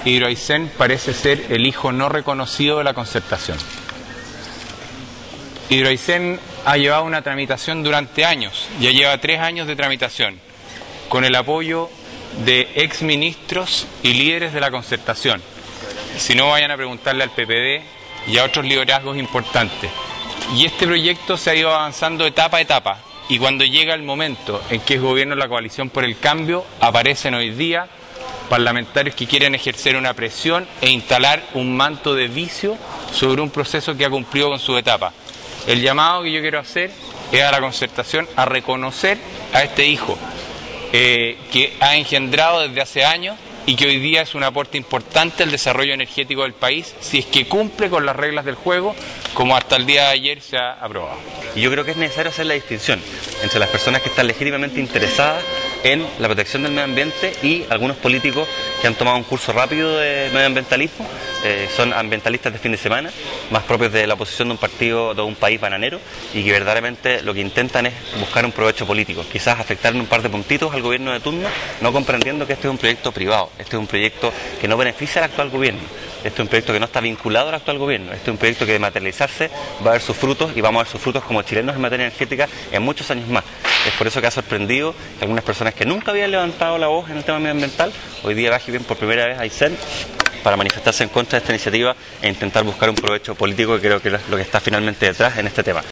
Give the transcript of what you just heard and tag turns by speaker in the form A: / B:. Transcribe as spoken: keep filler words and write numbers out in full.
A: Hidroaicén parece ser el hijo no reconocido de la concertación. Hidroaicén ha llevado una tramitación durante años, ya lleva tres años de tramitación, con el apoyo de exministros y líderes de la concertación. Si no, vayan a preguntarle al P P D y a otros liderazgos importantes. Y este proyecto se ha ido avanzando etapa a etapa, y cuando llega el momento en que es gobierno la coalición por el cambio, aparecen hoy día parlamentarios que quieren ejercer una presión e instalar un manto de vicio sobre un proceso que ha cumplido con su etapa. El llamado que yo quiero hacer es a la concertación a reconocer a este hijo eh, que ha engendrado desde hace años y que hoy día es un aporte importante al desarrollo energético del país, si es que cumple con las reglas del juego, como hasta el día de ayer se ha aprobado.
B: Y yo creo que es necesario hacer la distinción entre las personas que están legítimamente interesadas en la protección del medio ambiente y algunos políticos que han tomado un curso rápido de medioambientalismo, eh, son ambientalistas de fin de semana, más propios de la oposición de un partido, de un país bananero, y que verdaderamente lo que intentan es buscar un provecho político, quizás afectar en un par de puntitos al gobierno de turno, no comprendiendo que este es un proyecto privado, este es un proyecto que no beneficia al actual gobierno. Este es un proyecto que no está vinculado al actual gobierno. Este es un proyecto que de materializarse va a ver sus frutos, y vamos a ver sus frutos como chilenos en materia energética en muchos años más. Es por eso que ha sorprendido que algunas personas que nunca habían levantado la voz en el tema medioambiental, hoy día bajen por primera vez a Aicén para manifestarse en contra de esta iniciativa e intentar buscar un provecho político, que creo que es lo que está finalmente detrás en este tema.